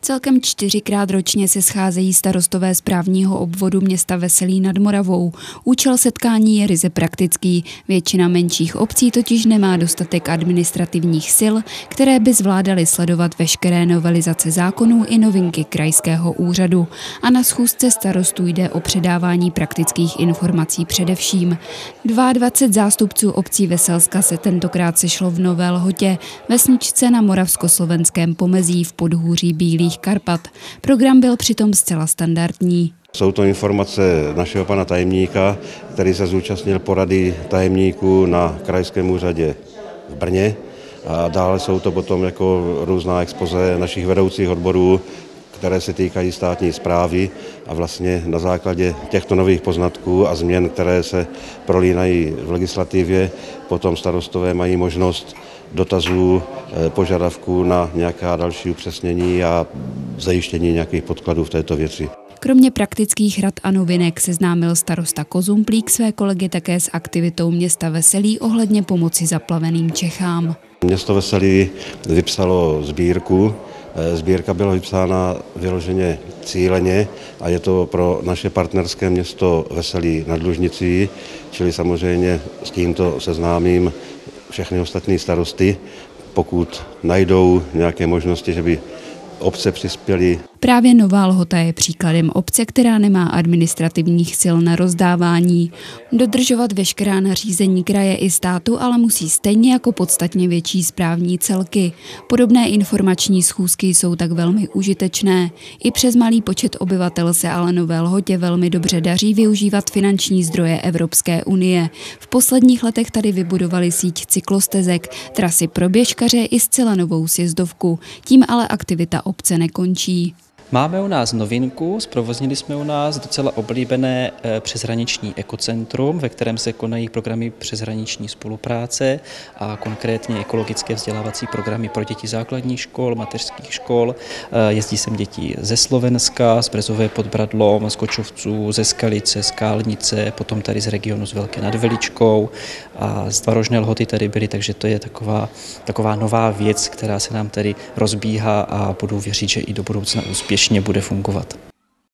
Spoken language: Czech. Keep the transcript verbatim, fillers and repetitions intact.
Celkem čtyřikrát ročně se scházejí starostové správního obvodu města Veselí nad Moravou. Účel setkání je ryze praktický. Většina menších obcí totiž nemá dostatek administrativních sil, které by zvládaly sledovat veškeré novelizace zákonů i novinky krajského úřadu. A na schůzce starostů jde o předávání praktických informací především. dvacet dva zástupců obcí Veselska se tentokrát sešlo v Nové Lhotě, vesničce na moravskoslovenském pomezí v podhůří Bílých Karpat. Program byl přitom zcela standardní. Jsou to informace našeho pana tajemníka, který se zúčastnil porady tajemníků na krajském úřadě v Brně. A dále jsou to potom jako různá expoze našich vedoucích odborů, které se týkají státní správy, a vlastně na základě těchto nových poznatků a změn, které se prolínají v legislativě, potom starostové mají možnost dotazů, požadavků na nějaká další upřesnění a zajištění nějakých podkladů v této věci. Kromě praktických rad a novinek seznámil starosta Kozumplík své kolegy také s aktivitou města Veselí ohledně pomoci zaplaveným Čechám. Město Veselí vypsalo sbírku. Sbírka byla vypsána vyloženě cíleně a je to pro naše partnerské město Veselí nad Lužnicí, čili samozřejmě s tímto seznámím všechny ostatní starosty, pokud najdou nějaké možnosti, že by obce přispěly. Právě Nová Lhota je příkladem obce, která nemá administrativních sil na rozdávání. Dodržovat veškerá nařízení kraje i státu ale musí stejně jako podstatně větší správní celky. Podobné informační schůzky jsou tak velmi užitečné. I přes malý počet obyvatel se ale Nové Lhotě velmi dobře daří využívat finanční zdroje Evropské unie. V posledních letech tady vybudovali síť cyklostezek, trasy pro běžkaře i zcela novou sjezdovku. Tím ale aktivita obce nekončí. Máme u nás novinku, zprovoznili jsme u nás docela oblíbené přeshraniční ekocentrum, ve kterém se konají programy přeshraniční spolupráce a konkrétně ekologické vzdělávací programy pro děti základních škol, mateřských škol. Jezdí sem děti ze Slovenska, z Brezové pod Bradlom, z Kočovců, ze Skalice, z Kálnice, potom tady z regionu z Velké nad Veličkou a z Tvarožné Lhoty tady byly, takže to je taková, taková nová věc, která se nám tady rozbíhá a budu věřit, že i do budoucna úspěšně bude fungovat.